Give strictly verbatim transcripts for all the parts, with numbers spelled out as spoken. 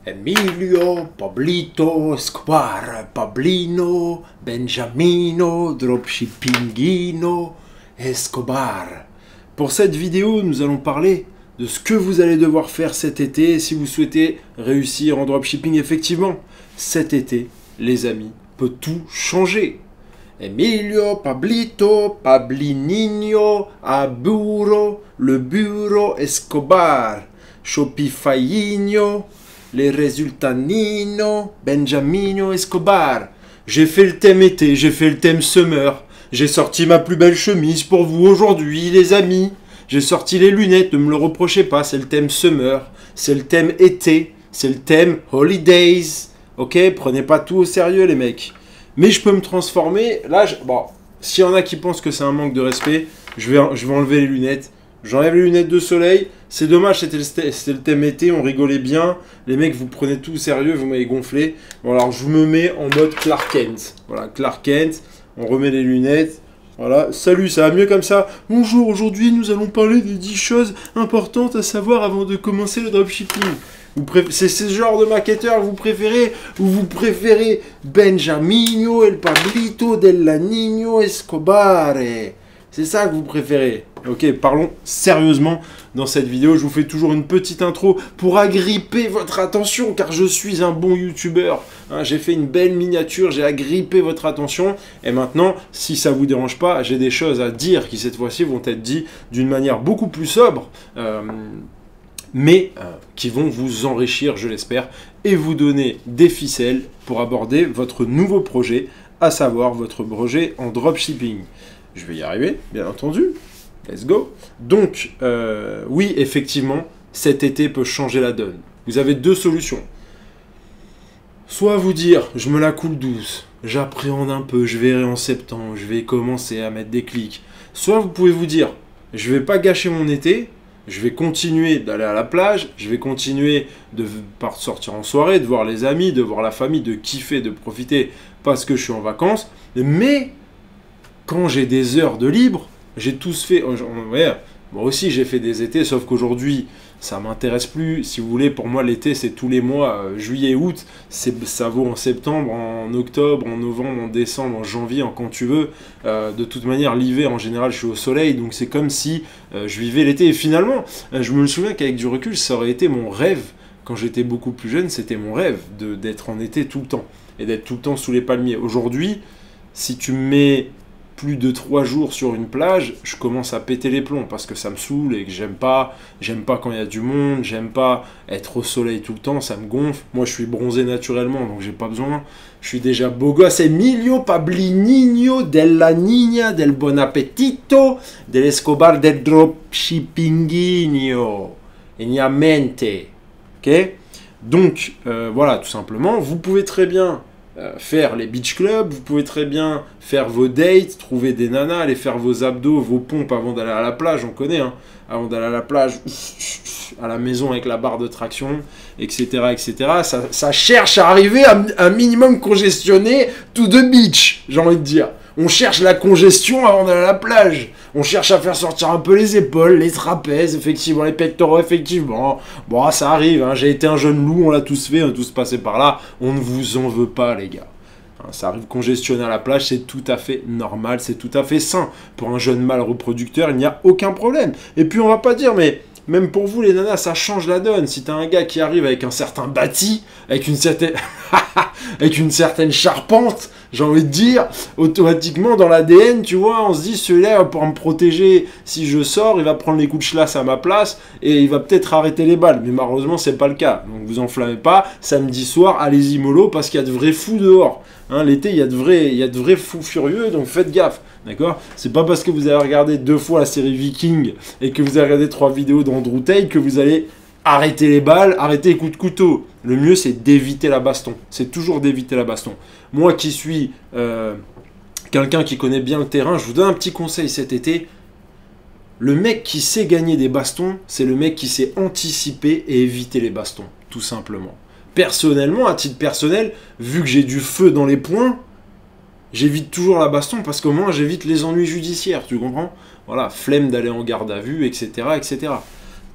Emilio, Pablito, Escobar, Pablino, Benjamino, Dropshippingino, Escobar. Pour cette vidéo, nous allons parler de ce que vous allez devoir faire cet été si vous souhaitez réussir en dropshipping. Effectivement, cet été, les amis, peut tout changer. Emilio, Pablito, Pablininho, Aburo, le bureau, Escobar, Shopifyinho, les résultats Nino, Benjamino, Escobar. J'ai fait le thème été, j'ai fait le thème summer. J'ai sorti ma plus belle chemise pour vous aujourd'hui, les amis. J'ai sorti les lunettes, ne me le reprochez pas, c'est le thème summer. C'est le thème été, c'est le thème holidays. Ok, prenez pas tout au sérieux, les mecs. Mais je peux me transformer. Là, je... bon, s'il y en a qui pensent que c'est un manque de respect, je vais, je vais enlever les lunettes. J'enlève les lunettes de soleil. C'est dommage, c'était le, le thème été, on rigolait bien. Les mecs, vous prenez tout au sérieux, vous m'avez gonflé. Bon, alors je me mets en mode Clark Kent. Voilà, Clark Kent. On remet les lunettes. Voilà, salut, ça va mieux comme ça. Bonjour, aujourd'hui nous allons parler des dix choses importantes à savoir avant de commencer le dropshipping. C'est ce genre de marketeur vous préférez ou vous préférez Benjamino, El Pablito, Del Nino, Escobar? C'est ça que vous préférez. Ok, parlons sérieusement dans cette vidéo. Je vous fais toujours une petite intro pour agripper votre attention car je suis un bon youtubeur. Hein, j'ai fait une belle miniature, j'ai agrippé votre attention. Et maintenant, si ça vous dérange pas, j'ai des choses à dire qui cette fois-ci vont être dites d'une manière beaucoup plus sobre. Euh, mais euh, qui vont vous enrichir, je l'espère, et vous donner des ficelles pour aborder votre nouveau projet, à savoir votre projet en dropshipping. Je vais y arriver, bien entendu. Let's go. Donc, euh, oui, effectivement, cet été peut changer la donne. Vous avez deux solutions. Soit vous dire, je me la coule douce, j'appréhende un peu, je verrai en septembre, je vais commencer à mettre des clics. Soit vous pouvez vous dire, je vais pas gâcher mon été, je vais continuer d'aller à la plage, je vais continuer de sortir en soirée, de voir les amis, de voir la famille, de kiffer, de profiter parce que je suis en vacances. Mais quand j'ai des heures de libre, j'ai tous fait... Ouais, moi aussi j'ai fait des étés, sauf qu'aujourd'hui ça m'intéresse plus. Si vous voulez, pour moi l'été c'est tous les mois, euh, juillet, août, ça vaut en septembre, en octobre, en novembre, en décembre, en janvier, en quand tu veux. Euh, de toute manière, l'hiver en général je suis au soleil, donc c'est comme si euh, je vivais l'été. Et finalement, euh, je me souviens qu'avec du recul, ça aurait été mon rêve. Quand j'étais beaucoup plus jeune, c'était mon rêve d'être en été tout le temps et d'être tout le temps sous les palmiers. Aujourd'hui, si tu me mets plus de trois jours sur une plage, je commence à péter les plombs parce que ça me saoule et que j'aime pas, j'aime pas quand il y a du monde, j'aime pas être au soleil tout le temps, ça me gonfle. Moi, je suis bronzé naturellement, donc j'ai pas besoin. Je suis déjà beau gosse. Emilio, Pablininho, della Niña, del Bon Appetito, del Escobar, del Dropshippinginho, Egnamente. Ok? Donc, euh, voilà, tout simplement, vous pouvez très bien Euh, faire les beach clubs, vous pouvez très bien faire vos dates, trouver des nanas, aller faire vos abdos, vos pompes avant d'aller à la plage, on connaît, hein, avant d'aller à la plage, à la maison avec la barre de traction, et cetera, et cetera. Ça, ça cherche à arriver à un minimum congestionné to the beach, j'ai envie de dire. On cherche la congestion avant d'aller à la plage. On cherche à faire sortir un peu les épaules, les trapèzes, effectivement, les pectoraux, effectivement. Bon, ça arrive, hein. J'ai été un jeune loup, on l'a tous fait, on a tous passé par là. On ne vous en veut pas, les gars. Hein, ça arrive congestionner à la plage, c'est tout à fait normal, c'est tout à fait sain. Pour un jeune mâle reproducteur, il n'y a aucun problème. Et puis, on va pas dire, mais... même pour vous, les nanas, ça change la donne. Si t'as un gars qui arrive avec un certain bâti, avec une certaine, avec une certaine charpente, j'ai envie de dire, automatiquement dans l'A D N, tu vois, on se dit, celui-là, pour me protéger, si je sors, il va prendre les coups de chlasse à ma place et il va peut-être arrêter les balles. Mais malheureusement, c'est pas le cas. Donc vous enflammez pas. Samedi soir, allez-y mollo parce qu'il y a de vrais fous dehors. Hein, l'été, il y a de vrais, il y a de vrais fous furieux, donc faites gaffe. D'accord? C'est pas parce que vous avez regardé deux fois la série Viking et que vous avez regardé trois vidéos d'Andrew Tate que vous allez arrêter les balles, arrêter les coups de couteau. Le mieux, c'est d'éviter la baston. C'est toujours d'éviter la baston. Moi qui suis euh, quelqu'un qui connaît bien le terrain, je vous donne un petit conseil cet été. Le mec qui sait gagner des bastons, c'est le mec qui sait anticiper et éviter les bastons, tout simplement. Personnellement, à titre personnel, vu que j'ai du feu dans les poings, j'évite toujours la baston parce qu'au moins j'évite les ennuis judiciaires, tu comprends? Voilà, flemme d'aller en garde à vue, et cetera, et cetera.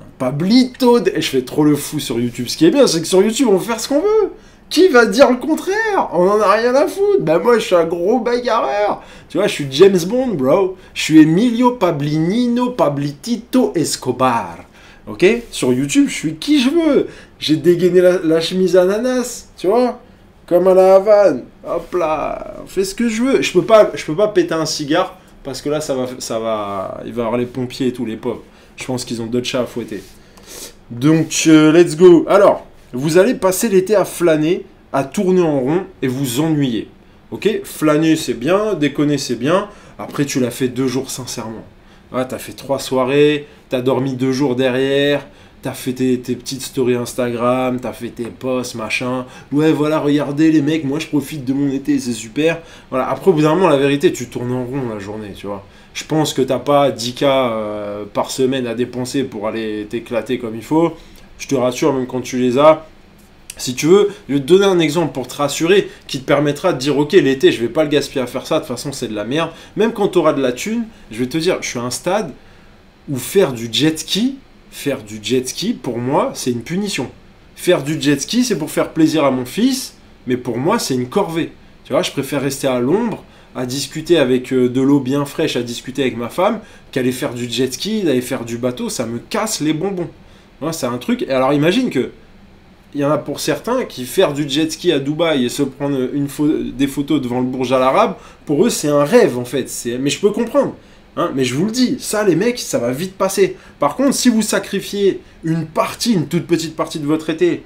Pablito, et je fais trop le fou sur YouTube. Ce qui est bien, c'est que sur YouTube, on peut faire ce qu'on veut. Qui va dire le contraire? On en a rien à foutre. Bah moi, je suis un gros bagarreur. Tu vois, je suis James Bond, bro. Je suis Emilio Pablinino Pablitito Escobar. Ok? Sur YouTube, je suis qui je veux. J'ai dégainé la, la chemise ananas, tu vois? Comme à la Havane. Hop là, on fait ce que je veux. Je peux pas, je peux pas péter un cigare parce que là, ça va, ça va, il va y avoir les pompiers et tout, les pauvres. Je pense qu'ils ont d'autres chats à fouetter. Donc, euh, let's go. Alors, vous allez passer l'été à flâner, à tourner en rond et vous ennuyer. Ok? Flâner, c'est bien. Déconner, c'est bien. Après, tu l'as fait deux jours sincèrement. Ouais, t'as fait trois soirées. T'as dormi deux jours derrière. T'as fait tes, tes petites stories Instagram. T'as fait tes posts, machin. Ouais, voilà, regardez les mecs. Moi, je profite de mon été. C'est super. Voilà. Après, au bout d'un moment, la vérité, tu tournes en rond la journée, tu vois. Je pense que t'as pas dix K euh, par semaine à dépenser pour aller t'éclater comme il faut. Je te rassure, même quand tu les as, si tu veux, je vais te donner un exemple pour te rassurer qui te permettra de dire ok, l'été, je vais pas le gaspiller à faire ça, de toute façon, c'est de la merde. Même quand tu auras de la thune, je vais te dire, je suis à un stade où faire du jet ski, faire du jet ski, pour moi, c'est une punition. Faire du jet ski, c'est pour faire plaisir à mon fils, mais pour moi, c'est une corvée. Tu vois, je préfère rester à l'ombre, à discuter avec de l'eau bien fraîche, à discuter avec ma femme, qu'aller faire du jet ski, d'aller faire du bateau, ça me casse les bonbons. Ouais, c'est un truc. Et alors imagine que il y en a pour certains qui faire du jet ski à Dubaï et se prendre une des photos devant le Burj Al Arab, pour eux c'est un rêve en fait. Mais je peux comprendre. Hein, mais je vous le dis, ça les mecs, ça va vite passer. Par contre, si vous sacrifiez une partie, une toute petite partie de votre été,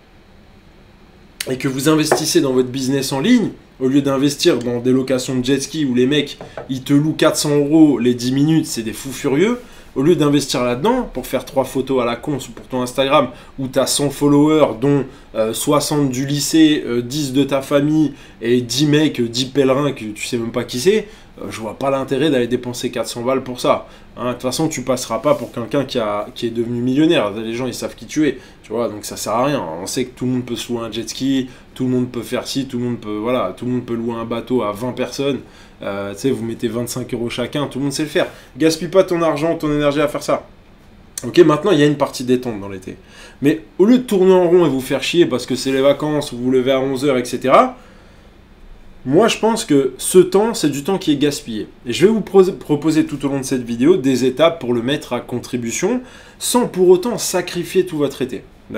et que vous investissez dans votre business en ligne, au lieu d'investir dans des locations de jet ski où les mecs, ils te louent quatre cents euros les dix minutes, c'est des fous furieux. Au lieu d'investir là-dedans pour faire trois photos à la con pour ton Instagram où tu as cent followers, dont euh, soixante du lycée, euh, dix de ta famille et dix mecs, dix pèlerins que tu sais même pas qui c'est, euh, je vois pas l'intérêt d'aller dépenser quatre cents balles pour ça. Hein, de toute façon, tu passeras pas pour quelqu'un qui, a, qui est devenu millionnaire. Les gens, ils savent qui tu es. Tu vois, donc ça sert à rien. On sait que tout le monde peut se louer un jet ski, tout le monde peut faire ci, tout le monde peut, voilà, tout le monde peut louer un bateau à vingt personnes. Euh, tu sais, vous mettez vingt-cinq euros chacun, tout le monde sait le faire. Gaspille pas ton argent, ton énergie à faire ça. Ok, maintenant, il y a une partie détente dans l'été. Mais au lieu de tourner en rond et vous faire chier parce que c'est les vacances, vous vous levez à onze heures, et cetera, moi, je pense que ce temps, c'est du temps qui est gaspillé. Et je vais vous pro- proposer tout au long de cette vidéo des étapes pour le mettre à contribution sans pour autant sacrifier tout votre été. D'accord ?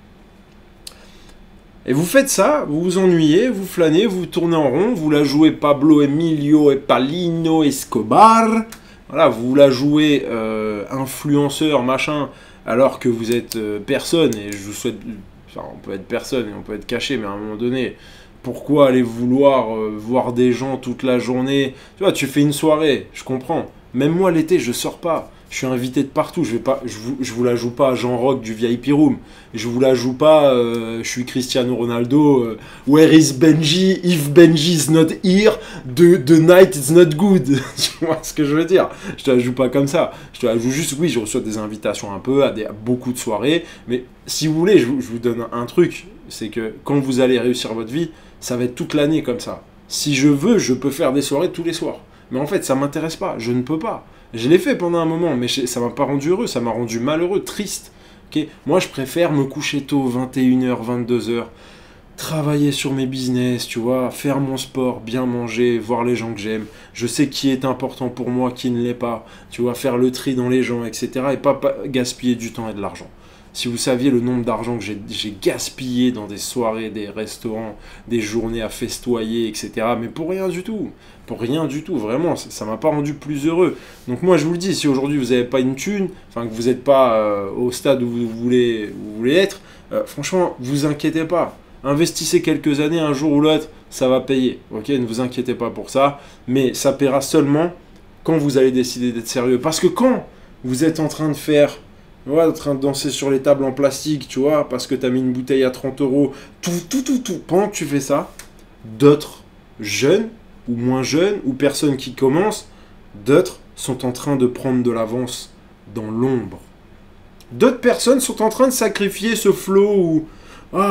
Et vous faites ça, vous vous ennuyez, vous flânez, vous tournez en rond, vous la jouez Pablo Emilio et Pablito Escobar. Voilà, vous la jouez euh, influenceur, machin, alors que vous êtes euh, personne. Et je vous souhaite... Enfin, on peut être personne et on peut être caché, mais à un moment donné... Pourquoi aller vouloir euh, voir des gens toute la journée? Tu vois, tu fais une soirée, je comprends. Même moi, l'été, je sors pas. Je suis invité de partout. Je vais pas, je vous, je vous la joue pas à Jean Rock du V I P Room. Je vous la joue pas. Euh, je suis Cristiano Ronaldo. Euh, Where is Benji? If Benji is not here, the, the night is not good. Tu vois ce que je veux dire? Je te la joue pas comme ça. Je te la joue juste. Oui, je reçois des invitations un peu à, des, à beaucoup de soirées. Mais si vous voulez, je, je vous donne un truc. C'est que quand vous allez réussir votre vie, ça va être toute l'année comme ça. Si je veux, je peux faire des soirées tous les soirs. Mais en fait, ça m'intéresse pas. Je ne peux pas. Je l'ai fait pendant un moment, mais ça m'a pas rendu heureux. Ça m'a rendu malheureux, triste. Okay, moi, je préfère me coucher tôt, vingt et une heures, vingt-deux heures, travailler sur mes business, tu vois, faire mon sport, bien manger, voir les gens que j'aime. Je sais qui est important pour moi, qui ne l'est pas. Tu vois, faire le tri dans les gens, et cetera. Et pas, pas gaspiller du temps et de l'argent. Si vous saviez le nombre d'argent que j'ai gaspillé dans des soirées, des restaurants, des journées à festoyer, et cetera. Mais pour rien du tout. Pour rien du tout. Vraiment, ça ne m'a pas rendu plus heureux. Donc moi, je vous le dis, si aujourd'hui vous n'avez pas une thune, enfin que vous n'êtes pas euh, au stade où vous voulez, où vous voulez être, euh, franchement, vous inquiétez pas. Investissez quelques années, un jour ou l'autre, ça va payer. Ok, ne vous inquiétez pas pour ça. Mais ça paiera seulement quand vous allez décider d'être sérieux. Parce que quand vous êtes en train de faire... Ouais, en train de danser sur les tables en plastique, tu vois, parce que tu as mis une bouteille à trente euros, tout, tout, tout, tout. Pendant que tu fais ça, d'autres jeunes, ou moins jeunes, ou personnes qui commencent, d'autres sont en train de prendre de l'avance dans l'ombre. D'autres personnes sont en train de sacrifier ce flow où, ah,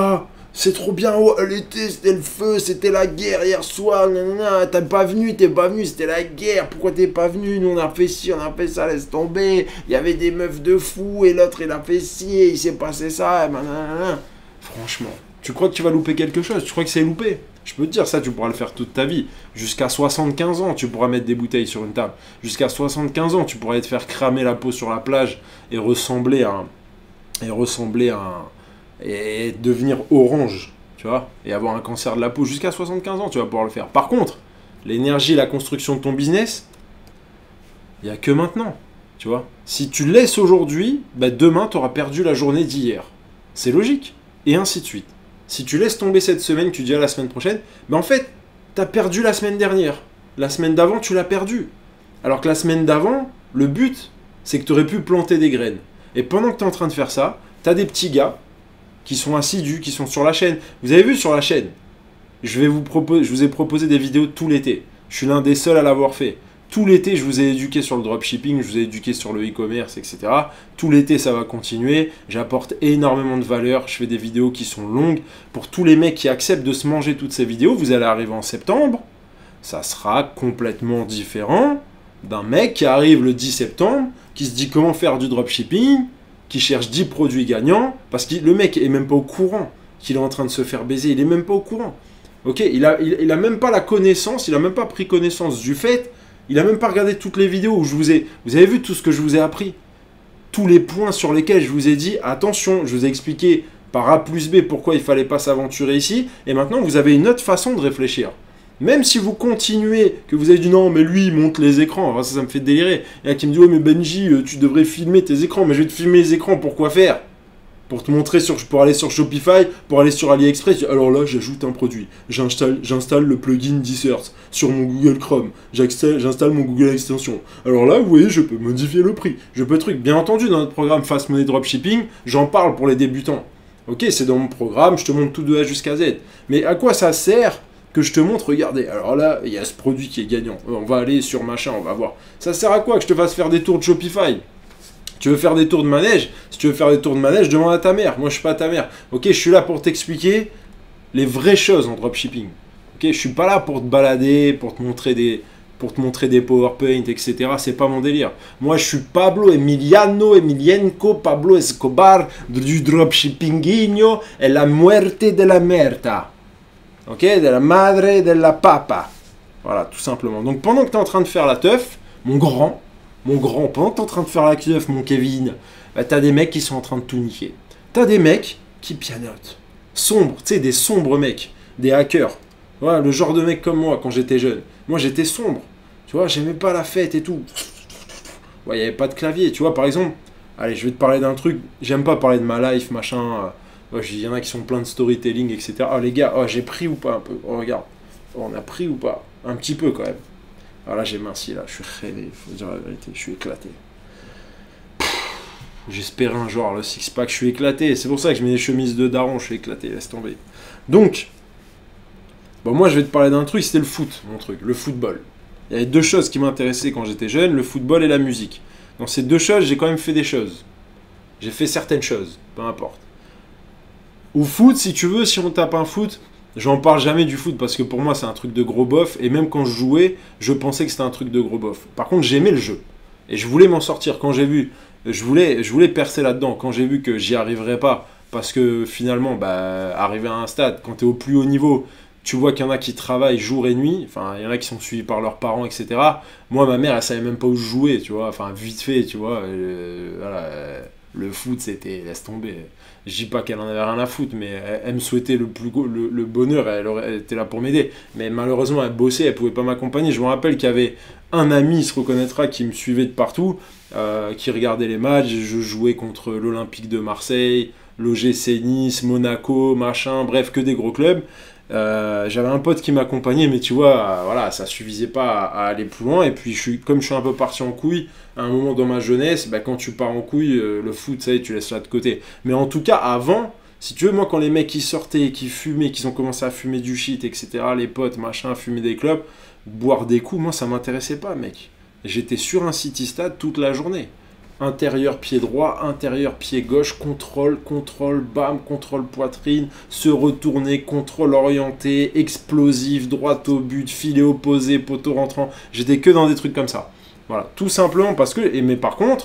c'est trop bien, oh, l'été, c'était le feu, c'était la guerre hier soir, nanana, t'es pas venu, t'es pas venu, c'était la guerre, pourquoi t'es pas venu, nous on a fait ci, on a fait ça, laisse tomber, il y avait des meufs de fous, et l'autre il a fait ci, et il s'est passé ça, et nanana. Franchement, tu crois que tu vas louper quelque chose? Tu crois que c'est loupé? Je peux te dire, ça tu pourras le faire toute ta vie. Jusqu'à soixante-quinze ans, tu pourras mettre des bouteilles sur une table. Jusqu'à soixante-quinze ans, tu pourras te faire cramer la peau sur la plage et ressembler à un... Et ressembler à un... et devenir orange, tu vois, et avoir un cancer de la peau jusqu'à soixante-quinze ans, tu vas pouvoir le faire. Par contre, l'énergie et la construction de ton business, il n'y a que maintenant, tu vois. Si tu laisses aujourd'hui, bah demain, tu auras perdu la journée d'hier. C'est logique, et ainsi de suite. Si tu laisses tomber cette semaine, tu dis à la semaine prochaine, bah en fait, tu as perdu la semaine dernière. La semaine d'avant, tu l'as perdu. Alors que la semaine d'avant, le but, c'est que tu aurais pu planter des graines. Et pendant que tu es en train de faire ça, tu as des petits gars qui sont assidus, qui sont sur la chaîne. Vous avez vu sur la chaîne, je, vais vous proposer, je vous ai proposé des vidéos tout l'été. Je suis l'un des seuls à l'avoir fait. Tout l'été, je vous ai éduqué sur le dropshipping, je vous ai éduqué sur le e-commerce, et cetera. Tout l'été, ça va continuer. J'apporte énormément de valeur. Je fais des vidéos qui sont longues. Pour tous les mecs qui acceptent de se manger toutes ces vidéos, vous allez arriver en septembre. Ça sera complètement différent d'un mec qui arrive le dix septembre, qui se dit comment faire du dropshipping, qui cherche dix produits gagnants, parce que le mec est même pas au courant qu'il est en train de se faire baiser, il est même pas au courant. Ok, il a, il, il a même pas la connaissance, il a même pas pris connaissance du fait, il a même pas regardé toutes les vidéos où je vous ai, vous avez vu tout ce que je vous ai appris, tous les points sur lesquels je vous ai dit, attention, je vous ai expliqué par A plus B pourquoi il fallait pas s'aventurer ici, et maintenant vous avez une autre façon de réfléchir. Même si vous continuez, que vous avez dit non, mais lui, il monte les écrans, enfin, ça, ça me fait délirer. Il y en a qui me disent, ouais, mais Benji, tu devrais filmer tes écrans. Mais je vais te filmer les écrans, pour quoi faire? Pour te montrer, sur, pour aller sur Shopify, pour aller sur AliExpress. Alors là, j'ajoute un produit. J'installe, j'installe le plugin Desserts sur mon Google Chrome. J'installe mon Google Extension. Alors là, vous voyez, je peux modifier le prix. Je peux truc. Bien entendu, dans notre programme Fast Money Dropshipping, j'en parle pour les débutants. Ok, c'est dans mon programme, je te montre tout de A jusqu'à Z. Mais à quoi ça sert que je te montre, regardez, alors là, il y a ce produit qui est gagnant. On va aller sur machin, on va voir. Ça sert à quoi que je te fasse faire des tours de Shopify? Tu veux faire des tours de manège? Si tu veux faire des tours de manège, demande à ta mère. Moi, je suis pas ta mère. Ok, je suis là pour t'expliquer les vraies choses en dropshipping. Ok, je suis pas là pour te balader, pour te montrer des, pour te montrer des PowerPoint, et cetera. C'est pas mon délire. Moi, je suis Pablo Emiliano Emilienko, Pablo Escobar du dropshippinguinho et la muerte de la merda. Ok, de la madre de la papa. Voilà, tout simplement. Donc pendant que tu es en train de faire la teuf, mon grand, mon grand, pendant que tu es en train de faire la teuf, mon Kevin, bah, tu as des mecs qui sont en train de tout niquer. Tu as des mecs qui pianotent. Sombres, tu sais, des sombres mecs, des hackers. Voilà, le genre de mec comme moi quand j'étais jeune. Moi, j'étais sombre. Tu vois, j'aimais pas la fête et tout. Il n'y avait pas de clavier. Tu vois, par exemple, allez, je vais te parler d'un truc. J'aime pas parler de ma life, machin. Il y en a qui sont plein de storytelling, et cetera. Oh les gars, oh, j'ai pris ou pas un peu? Oh regarde, oh, on a pris ou pas? Un petit peu quand même. Alors là j'ai minci, là, je suis réveillé, faut dire la vérité, je suis éclaté. J'espérais un jour le six-pack, je suis éclaté. C'est pour ça que je mets des chemises de daron, je suis éclaté, laisse tomber. Donc, bon, moi je vais te parler d'un truc, c'était le foot, mon truc, le football. Il y avait deux choses qui m'intéressaient quand j'étais jeune, le football et la musique. Dans ces deux choses, j'ai quand même fait des choses. J'ai fait certaines choses, peu importe. Ou foot, si tu veux, si on tape un foot, j'en parle jamais du foot parce que pour moi c'est un truc de gros bof. Et même quand je jouais, je pensais que c'était un truc de gros bof. Par contre, j'aimais le jeu. Et je voulais m'en sortir. Quand j'ai vu, je voulais, je voulais percer là-dedans. Quand j'ai vu que j'y arriverais pas, parce que finalement, bah, arriver à un stade, quand tu es au plus haut niveau, tu vois qu'il y en a qui travaillent jour et nuit. Enfin, il y en a qui sont suivis par leurs parents, et cetera. Moi, ma mère, elle savait même pas où je jouais, tu vois. Enfin, vite fait, tu vois. Euh, voilà. Euh, le foot, c'était, laisse tomber. Je dis pas qu'elle en avait rien à foutre, mais elle, elle me souhaitait le, plus go- le, le bonheur, elle, aurait, elle était là pour m'aider. Mais malheureusement, elle bossait, elle pouvait pas m'accompagner. Je me rappelle qu'il y avait un ami, il se reconnaîtra, qui me suivait de partout, euh, qui regardait les matchs. Je jouais contre l'Olympique de Marseille, l'O G C Nice, Monaco, machin, bref, que des gros clubs. Euh, j'avais un pote qui m'accompagnait, mais tu vois, euh, voilà, ça suffisait pas à, à aller plus loin. Et puis, je suis, comme je suis un peu parti en couille, à un moment dans ma jeunesse, bah, quand tu pars en couille, euh, le foot, ça y est, tu laisses ça de côté. Mais en tout cas, avant, si tu veux, moi, quand les mecs qui sortaient, qui fumaient, qui ont commencé à fumer du shit, et cetera, les potes, machin, fumer des clopes, boire des coups, moi, ça m'intéressait pas, mec. J'étais sur un city stade toute la journée. Intérieur pied droit, intérieur pied gauche, contrôle, contrôle, bam, contrôle poitrine, se retourner, contrôle orienté, explosif, droite au but, filet opposé, poteau rentrant. J'étais que dans des trucs comme ça. Voilà, tout simplement parce que... Et mais par contre,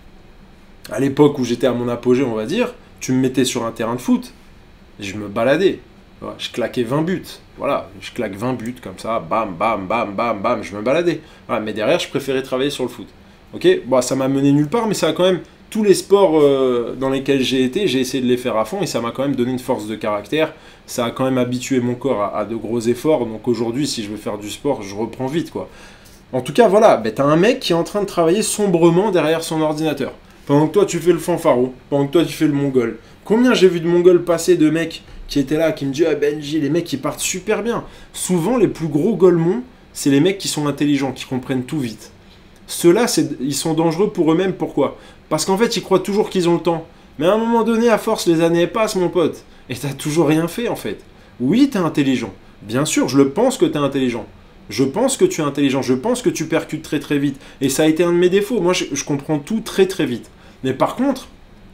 à l'époque où j'étais à mon apogée, on va dire, tu me mettais sur un terrain de foot, je me baladais. Voilà, je claquais vingt buts. Voilà, je claque vingt buts comme ça, bam, bam, bam, bam, bam, je me baladais. Voilà, mais derrière, je préférais travailler sur le foot. Ok, bon, ça m'a mené nulle part, mais ça a quand même... Tous les sports euh, dans lesquels j'ai été, j'ai essayé de les faire à fond et ça m'a quand même donné une force de caractère. Ça a quand même habitué mon corps à, à de gros efforts. Donc aujourd'hui, si je veux faire du sport, je reprends vite, quoi. En tout cas, voilà, ben, t'as un mec qui est en train de travailler sombrement derrière son ordinateur. Pendant que toi, tu fais le fanfaro, pendant que toi, tu fais le mongol. Combien j'ai vu de mongols passer, de mecs qui étaient là, qui me disaient ah, « Benji, les mecs, ils partent super bien ». Souvent, les plus gros golemons, c'est les mecs qui sont intelligents, qui comprennent tout vite. Ceux-là, ils sont dangereux pour eux-mêmes. Pourquoi? Parce qu'en fait, ils croient toujours qu'ils ont le temps. Mais à un moment donné, à force, les années passent, mon pote. Et t'as toujours rien fait, en fait. Oui, t'es intelligent. Bien sûr, je le pense que t'es intelligent. Je pense que tu es intelligent. Je pense que tu percutes très très vite. Et ça a été un de mes défauts. Moi, je, je comprends tout très très vite. Mais par contre,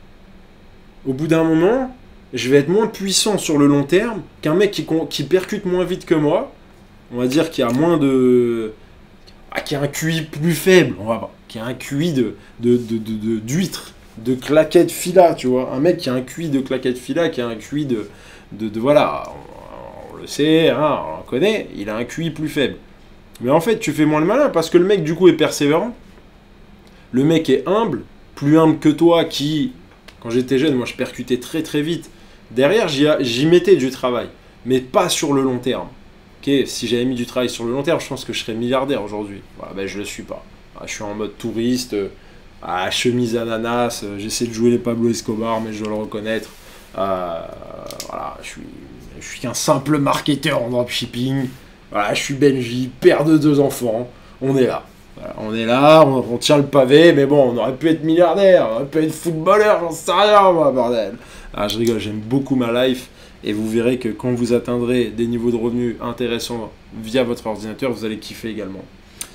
au bout d'un moment, je vais être moins puissant sur le long terme qu'un mec qui, qui percute moins vite que moi. On va dire qu'il a moins de... Ah, qui a un Q I plus faible, on va voir, qui a un Q I de, de, de, de, de, d'huître, de claquette fila, tu vois, un mec qui a un Q I de claquette fila, qui a un Q I de, de, de voilà, on, on le sait, hein, on le connaît, il a un Q I plus faible. Mais en fait, tu fais moins le malin, parce que le mec, du coup, est persévérant, le mec est humble, plus humble que toi, qui, quand j'étais jeune, moi, je percutais très très vite, derrière, j'y mettais du travail, mais pas sur le long terme. Okay, si j'avais mis du travail sur le long terme, je pense que je serais milliardaire aujourd'hui. Voilà, ben je le suis pas. Voilà, je suis en mode touriste, euh, à chemise ananas, euh, j'essaie de jouer les Pablo Escobar, mais je dois le reconnaître. Euh, voilà, je suis, je suis qu'un simple marketeur en dropshipping. Voilà, je suis Benji, père de deux enfants. On est là. Voilà, on est là, on, on tient le pavé, mais bon, on aurait pu être milliardaire, on aurait pu être footballeur, j'en sais rien, moi, bordel. Ah, je rigole, j'aime beaucoup ma life. Et vous verrez que quand vous atteindrez des niveaux de revenus intéressants via votre ordinateur, vous allez kiffer également.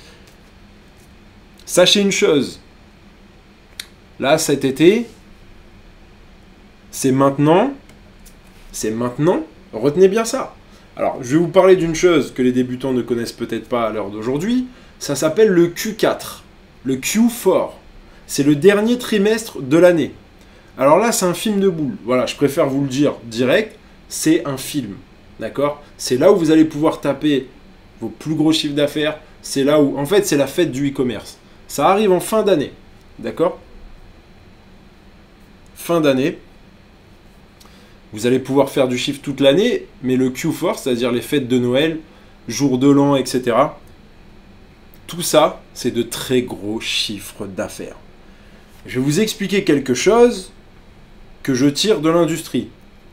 Sachez une chose. Là, cet été, c'est maintenant. C'est maintenant. Retenez bien ça. Alors, je vais vous parler d'une chose que les débutants ne connaissent peut-être pas à l'heure d'aujourd'hui. Ça s'appelle le Q quatre. Le Q quatre. C'est le dernier trimestre de l'année. Alors là, c'est un film de boule. Voilà, je préfère vous le dire direct. C'est un film, d'accord? C'est là où vous allez pouvoir taper vos plus gros chiffres d'affaires. C'est là où, en fait, c'est la fête du e-commerce. Ça arrive en fin d'année, d'accord? Fin d'année. Vous allez pouvoir faire du chiffre toute l'année, mais le Q quatre, c'est-à-dire les fêtes de Noël, jour de l'an, et cetera. Tout ça, c'est de très gros chiffres d'affaires. Je vais vous expliquer quelque chose que je tire de l'industrie.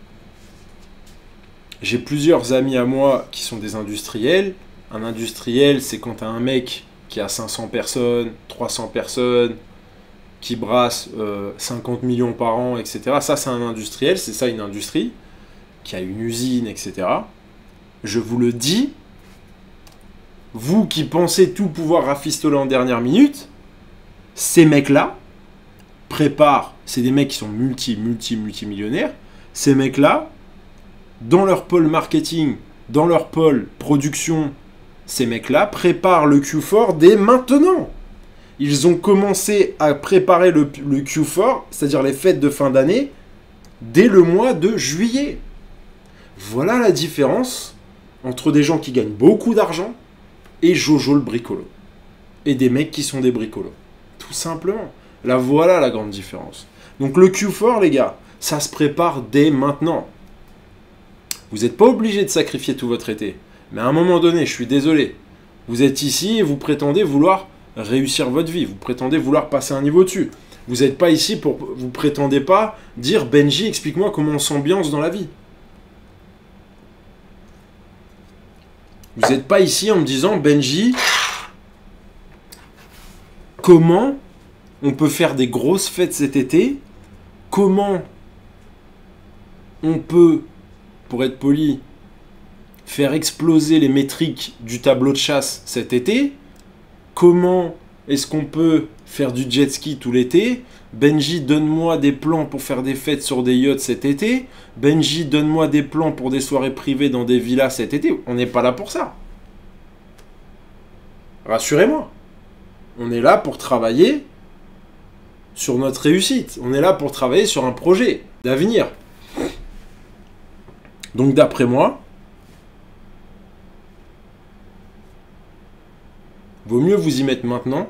J'ai plusieurs amis à moi qui sont des industriels. Un industriel, c'est quand tu as un mec qui a cinq cents personnes, trois cents personnes, qui brasse euh, cinquante millions par an, et cetera. Ça, c'est un industriel, c'est ça une industrie, qui a une usine, et cetera. Je vous le dis, vous qui pensez tout pouvoir rafistoler en dernière minute, ces mecs-là préparent, c'est des mecs qui sont multi, multi, multimillionnaires, ces mecs-là, dans leur pôle marketing, dans leur pôle production, ces mecs-là préparent le Q quatre dès maintenant. Ils ont commencé à préparer le, le Q quatre, c'est-à-dire les fêtes de fin d'année, dès le mois de juillet. Voilà la différence entre des gens qui gagnent beaucoup d'argent et Jojo le bricolo. Et des mecs qui sont des bricolos. Tout simplement. Là, voilà la grande différence. Donc le Q quatre, les gars, ça se prépare dès maintenant. Vous n'êtes pas obligé de sacrifier tout votre été. Mais à un moment donné, je suis désolé, vous êtes ici et vous prétendez vouloir réussir votre vie. Vous prétendez vouloir passer un niveau dessus. Vous n'êtes pas ici pour... Vous prétendez pas dire « Benji, explique-moi comment on s'ambiance dans la vie ». Vous n'êtes pas ici en me disant « Benji, comment on peut faire des grosses fêtes cet été ? Comment on peut... pour être poli, faire exploser les métriques du tableau de chasse cet été. Comment est-ce qu'on peut faire du jet ski tout l'été. Benji, donne-moi des plans pour faire des fêtes sur des yachts cet été. Benji, donne-moi des plans pour des soirées privées dans des villas cet été. On n'est pas là pour ça. Rassurez-moi. On est là pour travailler sur notre réussite. On est là pour travailler sur un projet d'avenir. Donc d'après moi, vaut mieux vous y mettre maintenant.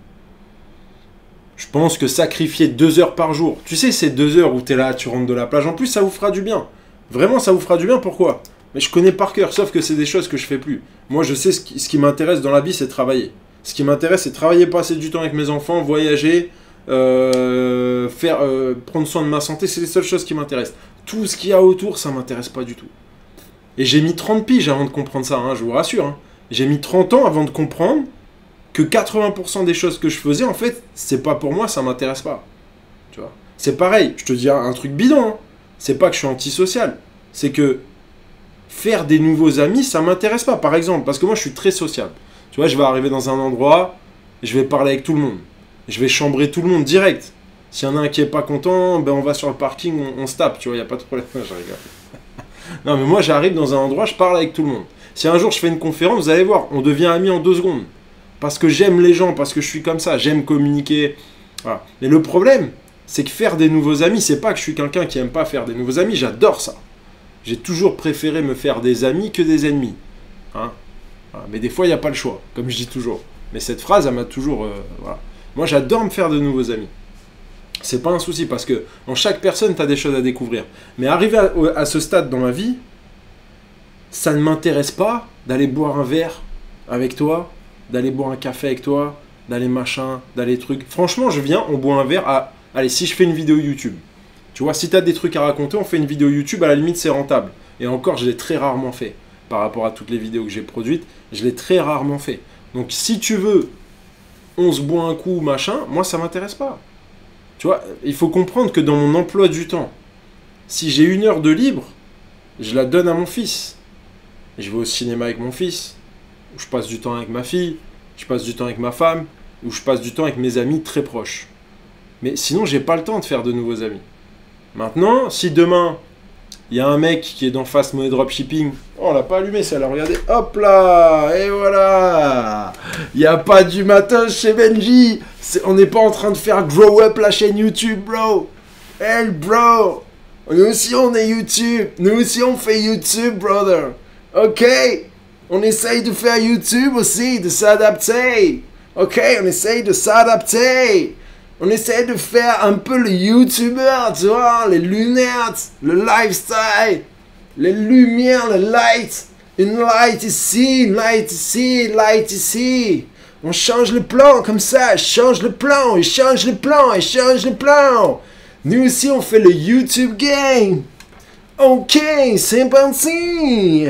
Je pense que sacrifier deux heures par jour, tu sais ces deux heures où tu es là, tu rentres de la plage, en plus ça vous fera du bien. Vraiment ça vous fera du bien, pourquoi? Mais je connais par cœur, sauf que c'est des choses que je fais plus. Moi je sais ce qui, ce qui m'intéresse dans la vie, c'est travailler. Ce qui m'intéresse, c'est travailler, passer du temps avec mes enfants, voyager, euh, faire, euh, prendre soin de ma santé, c'est les seules choses qui m'intéressent. Tout ce qu'il y a autour, ça m'intéresse pas du tout. Et j'ai mis trente piges avant de comprendre ça, hein, je vous rassure. Hein. J'ai mis trente ans avant de comprendre que quatre-vingts pour cent des choses que je faisais, en fait, c'est pas pour moi, ça m'intéresse pas. Tu vois. C'est pareil, je te dis un, un truc bidon. Hein. C'est pas que je suis antisocial. C'est que faire des nouveaux amis, ça m'intéresse pas. Par exemple, parce que moi, je suis très sociable. Tu vois, je vais arriver dans un endroit, je vais parler avec tout le monde. Je vais chambrer tout le monde direct. S'il y en a un qui est pas content, ben on va sur le parking, on, on se tape, tu vois, il n'y a pas de problème. Je rigole. Non, mais moi, j'arrive dans un endroit, je parle avec tout le monde. Si un jour je fais une conférence, vous allez voir, on devient amis en deux secondes. Parce que j'aime les gens, parce que je suis comme ça, j'aime communiquer. Voilà. Mais le problème, c'est que faire des nouveaux amis, c'est pas que je suis quelqu'un qui aime pas faire des nouveaux amis, j'adore ça. J'ai toujours préféré me faire des amis que des ennemis. Hein, voilà. Mais des fois, il n'y a pas le choix, comme je dis toujours. Mais cette phrase, elle m'a toujours... Euh, voilà. Moi, j'adore me faire de nouveaux amis. C'est pas un souci, parce que en chaque personne, tu as des choses à découvrir. Mais arrivé à, à ce stade dans ma vie, ça ne m'intéresse pas d'aller boire un verre avec toi, d'aller boire un café avec toi, d'aller machin, d'aller truc. Franchement, je viens, on boit un verre à... Allez, si je fais une vidéo YouTube, tu vois, si tu as des trucs à raconter, on fait une vidéo YouTube, à la limite, c'est rentable. Et encore, je l'ai très rarement fait. Par rapport à toutes les vidéos que j'ai produites, je l'ai très rarement fait. Donc, si tu veux, on se boit un coup, machin, moi, ça m'intéresse pas. Tu vois, il faut comprendre que dans mon emploi du temps, si j'ai une heure de libre, je la donne à mon fils. Je vais au cinéma avec mon fils, je passe du temps avec ma fille, je passe du temps avec ma femme, ou je passe du temps avec mes amis très proches. Mais sinon, j'ai pas le temps de faire de nouveaux amis. Maintenant, si demain, il y a un mec qui est dans Fast Money Dropshipping, oh, on l'a pas allumé celle-là, regardez, hop là, et voilà, il n'y a pas du matin chez Benji, on n'est pas en train de faire grow up la chaîne YouTube, bro. Hey, bro, nous aussi on est YouTube, nous aussi on fait YouTube, brother. Ok, on essaye de faire YouTube aussi, de s'adapter. Ok, on essaye de s'adapter. On essaye de faire un peu le YouTuber, tu vois, les lunettes, le lifestyle, les lumières, le light. Une light ici, une light ici, une light ici. On change le plan comme ça, change le plan, il change le plan, il change le plan. Nous aussi on fait le YouTube game. Ok, c'est parti.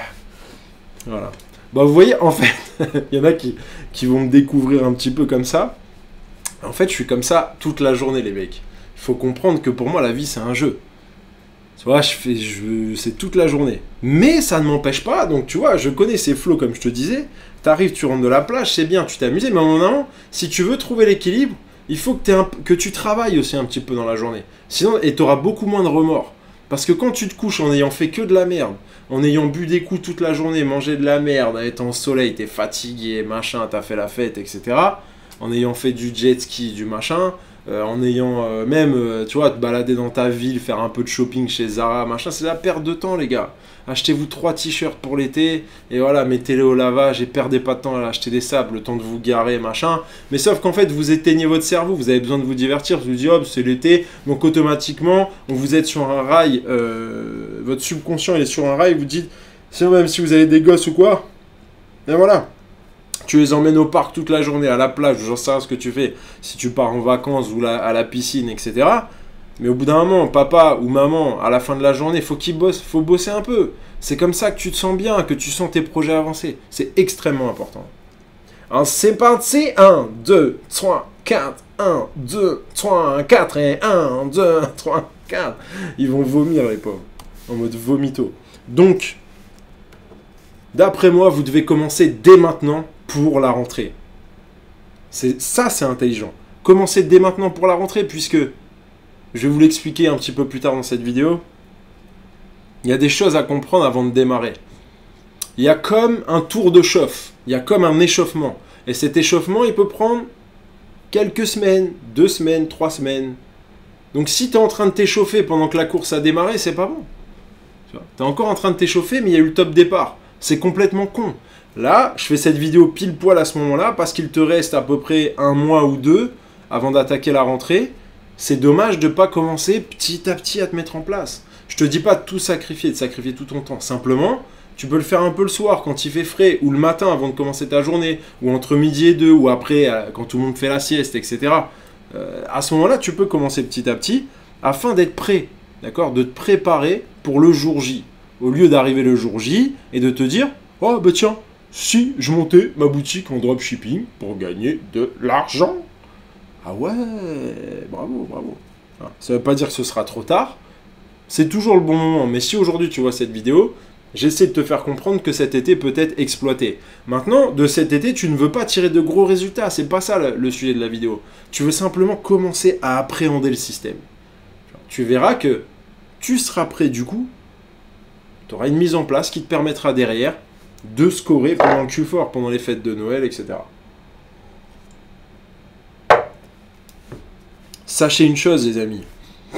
Voilà. Bah vous voyez, en fait, il y en a qui, qui vont me découvrir un petit peu comme ça. En fait, je suis comme ça toute la journée, les mecs. Il faut comprendre que pour moi, la vie, c'est un jeu. Tu vois, je fais, je, c'est toute la journée. Mais ça ne m'empêche pas. Donc, tu vois, je connais ces flots, comme je te disais. Tu arrives, tu rentres de la plage, c'est bien, tu t'es amusé. Mais à un moment, si tu veux trouver l'équilibre, il faut que, un, que tu travailles aussi un petit peu dans la journée. Sinon, et tu auras beaucoup moins de remords. Parce que quand tu te couches en ayant fait que de la merde, en ayant bu des coups toute la journée, mangé de la merde, étant au soleil, t'es fatigué, machin, t'as fait la fête, et cetera. En ayant fait du jet ski, du machin, euh, en ayant euh, même, euh, tu vois, te balader dans ta ville, faire un peu de shopping chez Zara, machin, c'est la perte de temps, les gars. Achetez-vous trois t-shirts pour l'été, et voilà, mettez-les au lavage, et perdez pas de temps à acheter des sables, le temps de vous garer, machin. Mais sauf qu'en fait, vous éteignez votre cerveau, vous avez besoin de vous divertir, vous vous dites, hop, c'est l'été, donc automatiquement, vous êtes sur un rail, euh, votre subconscient il est sur un rail, vous dites, sinon même si vous avez des gosses ou quoi, et voilà. Tu les emmènes au parc toute la journée, à la plage, j'en sais rien ce que tu fais, si tu pars en vacances ou la, à la piscine, et cetera. Mais au bout d'un moment, papa ou maman, à la fin de la journée, faut qu'ils bossent, faut bosser un peu. C'est comme ça que tu te sens bien, que tu sens tes projets avancer. C'est extrêmement important. Alors c'est parti, un, deux, trois, quatre, un, deux, trois, quatre, et un, deux, trois, quatre. Ils vont vomir les pauvres, en mode vomito. Donc, d'après moi, vous devez commencer dès maintenant pour la rentrée. Ça, c'est intelligent. Commencez dès maintenant pour la rentrée, puisque je vais vous l'expliquer un petit peu plus tard dans cette vidéo. Il y a des choses à comprendre avant de démarrer. Il y a comme un tour de chauffe. Il y a comme un échauffement. Et cet échauffement, il peut prendre quelques semaines, deux semaines, trois semaines. Donc si tu es en train de t'échauffer pendant que la course a démarré, c'est pas bon. Tu es encore en train de t'échauffer, mais il y a eu le top départ. C'est complètement con. Là, je fais cette vidéo pile poil à ce moment-là, parce qu'il te reste à peu près un mois ou deux avant d'attaquer la rentrée. C'est dommage de ne pas commencer petit à petit à te mettre en place. Je te dis pas de tout sacrifier, de sacrifier tout ton temps. Simplement, tu peux le faire un peu le soir quand il fait frais, ou le matin avant de commencer ta journée, ou entre midi et deux, ou après quand tout le monde fait la sieste, et cetera. Euh, à ce moment-là, tu peux commencer petit à petit afin d'être prêt, d'accord, de te préparer pour le jour J. Au lieu d'arriver le jour J et de te dire « Oh, bah tiens, si je montais ma boutique en dropshipping pour gagner de l'argent !» Ah ouais, bravo, bravo. Ça ne veut pas dire que ce sera trop tard. C'est toujours le bon moment. Mais si aujourd'hui tu vois cette vidéo, j'essaie de te faire comprendre que cet été peut être exploité. Maintenant, de cet été, tu ne veux pas tirer de gros résultats. C'est pas ça le, le sujet de la vidéo. Tu veux simplement commencer à appréhender le système. Tu verras que tu seras prêt du coup. Tu auras une mise en place qui te permettra derrière de scorer pendant le Q quatre, pendant les fêtes de Noël, et cetera. Sachez une chose, les amis.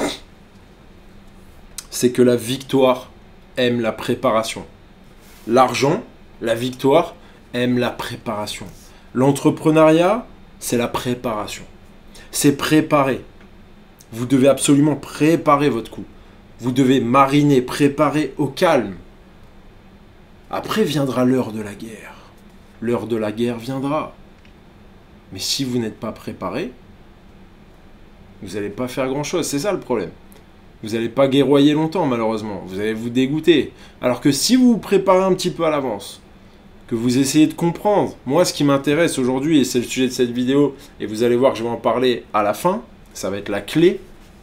C'est que la victoire aime la préparation. L'argent, la victoire, aime la préparation. L'entrepreneuriat, c'est la préparation. C'est préparer. Vous devez absolument préparer votre coup. Vous devez mariner, préparer au calme. Après viendra l'heure de la guerre. L'heure de la guerre viendra. Mais si vous n'êtes pas préparé, vous n'allez pas faire grand-chose. C'est ça le problème. Vous n'allez pas guerroyer longtemps, malheureusement. Vous allez vous dégoûter. Alors que si vous vous préparez un petit peu à l'avance, que vous essayez de comprendre, moi, ce qui m'intéresse aujourd'hui, et c'est le sujet de cette vidéo, et vous allez voir que je vais en parler à la fin, ça va être la clé,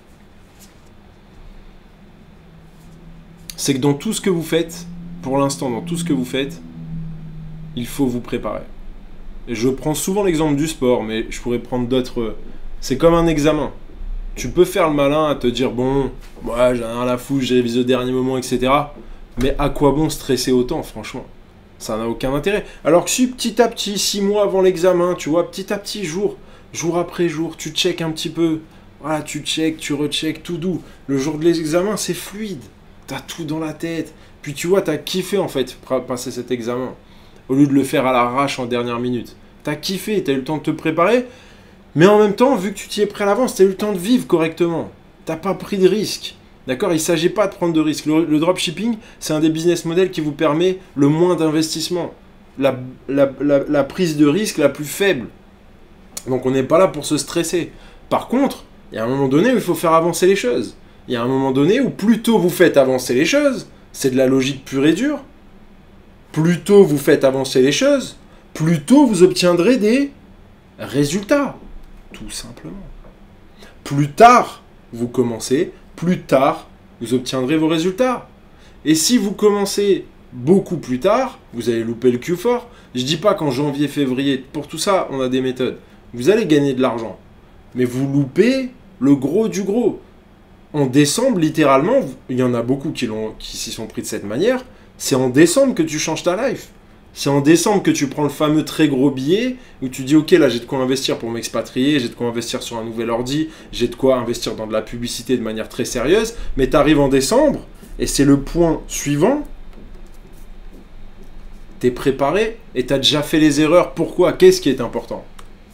c'est que dans tout ce que vous faites, pour l'instant, dans tout ce que vous faites, il faut vous préparer. Et je prends souvent l'exemple du sport, mais je pourrais prendre d'autres... C'est comme un examen. Tu peux faire le malin à te dire, bon, moi, j'ai rien à la foutre, j'ai révisé au dernier moment, et cetera. Mais à quoi bon stresser autant, franchement? Ça n'a aucun intérêt. Alors que si petit à petit, six mois avant l'examen, tu vois, petit à petit, jour, jour après jour, tu checkes un petit peu. Voilà, tu checkes, tu recheckes, tout doux. Le jour de l'examen, c'est fluide. T'as tout dans la tête. Puis tu vois, t'as kiffé, en fait, passer cet examen. Au lieu de le faire à l'arrache en dernière minute. T'as kiffé, t'as eu le temps de te préparer. Mais en même temps, vu que tu t'y es prêt à l'avance, tu as eu le temps de vivre correctement. Tu n'as pas pris de risques. D'accord? Il ne s'agit pas de prendre de risques. Le, le dropshipping, c'est un des business models qui vous permet le moins d'investissement. La, la, la, la prise de risque la plus faible. Donc on n'est pas là pour se stresser. Par contre, il y a un moment donné où il faut faire avancer les choses. Il y a un moment donné où plus tôt vous faites avancer les choses, c'est de la logique pure et dure. Plus tôt vous faites avancer les choses, plus tôt vous obtiendrez des résultats. Tout simplement. Plus tard vous commencez, plus tard vous obtiendrez vos résultats. Et si vous commencez beaucoup plus tard, vous allez louper le Q quatre. Je ne dis pas qu'en janvier, février, pour tout ça, on a des méthodes. Vous allez gagner de l'argent. Mais vous loupez le gros du gros. En décembre, littéralement, il y en a beaucoup qui, l'ont, qui s'y sont pris de cette manière. C'est en décembre que tu changes ta life. C'est en décembre que tu prends le fameux très gros billet où tu dis « Ok, là, j'ai de quoi investir pour m'expatrier, j'ai de quoi investir sur un nouvel ordi, j'ai de quoi investir dans de la publicité de manière très sérieuse. » Mais tu arrives en décembre et c'est le point suivant. Tu es préparé et tu as déjà fait les erreurs. Pourquoi? Qu'est-ce qui est important?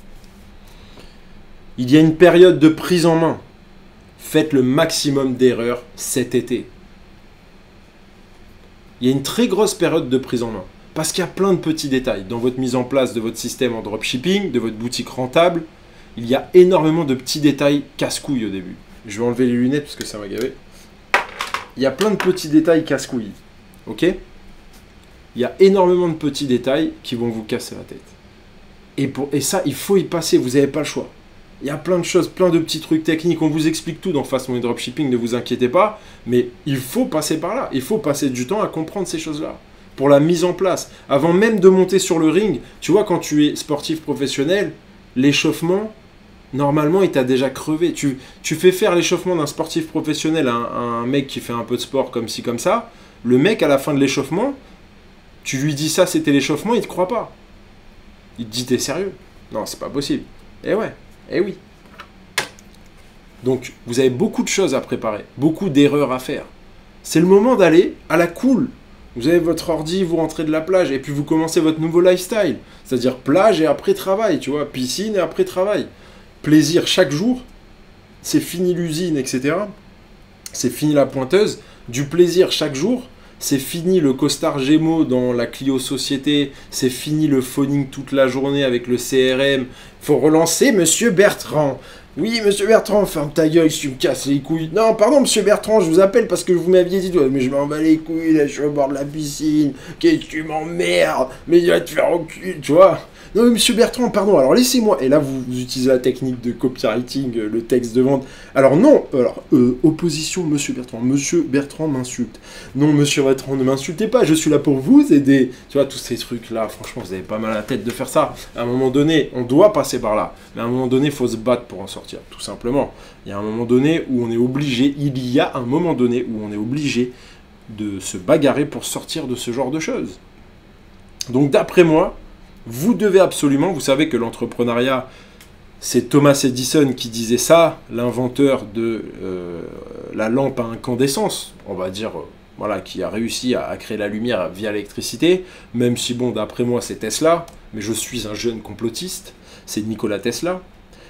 Il y a une période de prise en main. Faites le maximum d'erreurs cet été. Il y a une très grosse période de prise en main. Parce qu'il y a plein de petits détails. Dans votre mise en place de votre système en dropshipping, de votre boutique rentable, il y a énormément de petits détails casse-couilles au début. Je vais enlever les lunettes parce que ça m'a gavé. Il y a plein de petits détails casse-couilles. Ok? Il y a énormément de petits détails qui vont vous casser la tête. Et, pour, et ça, il faut y passer. Vous n'avez pas le choix. Il y a plein de choses, plein de petits trucs techniques. On vous explique tout dans Façon et Dropshipping, ne vous inquiétez pas. Mais il faut passer par là. Il faut passer du temps à comprendre ces choses-là. Pour la mise en place. Avant même de monter sur le ring, tu vois, quand tu es sportif professionnel, l'échauffement, normalement, il t'a déjà crevé. Tu, tu fais faire l'échauffement d'un sportif professionnel à un, à un mec qui fait un peu de sport comme ci, comme ça. Le mec, à la fin de l'échauffement, tu lui dis ça, c'était l'échauffement, il te croit pas. Il te dit, t'es sérieux? Non, c'est pas possible. Eh ouais, eh oui. Donc, vous avez beaucoup de choses à préparer, beaucoup d'erreurs à faire. C'est le moment d'aller à la cool. Vous avez votre ordi, vous rentrez de la plage, et puis vous commencez votre nouveau lifestyle. C'est-à-dire plage et après travail, tu vois, piscine et après travail. Plaisir chaque jour, c'est fini l'usine, et cetera. C'est fini la pointeuse. Du plaisir chaque jour, c'est fini le costard Gémeaux dans la Clio Société, c'est fini le phoning toute la journée avec le C R M. Faut relancer Monsieur Bertrand. Oui, Monsieur Bertrand, ferme ta gueule si tu me casses les couilles. Non, pardon, Monsieur Bertrand, je vous appelle parce que vous m'aviez dit, mais je m'en bats les couilles, là, je suis au bord de la piscine. Qu'est-ce que tu m'emmerdes? Mais il va te faire enculer, tu vois. Non, mais Monsieur Bertrand, pardon, alors laissez-moi. Et là, vous, vous utilisez la technique de copywriting, euh, le texte de vente. Alors non, alors, euh, opposition, Monsieur Bertrand. Monsieur Bertrand m'insulte. Non, Monsieur Bertrand, ne m'insultez pas, je suis là pour vous aider. Tu vois, tous ces trucs-là, franchement, vous avez pas mal à la tête de faire ça. À un moment donné, on doit passer par là. Mais à un moment donné, il faut se battre pour en sortir, tout simplement. Il y a un moment donné où on est obligé, il y a un moment donné où on est obligé de se bagarrer pour sortir de ce genre de choses. Donc, d'après moi, vous devez absolument, vous savez que l'entrepreneuriat, c'est Thomas Edison qui disait ça, l'inventeur de euh, la lampe à incandescence, on va dire, euh, voilà, qui a réussi à, à créer la lumière via l'électricité, même si, bon, d'après moi, c'est Tesla, mais je suis un jeune complotiste, c'est Nikola Tesla.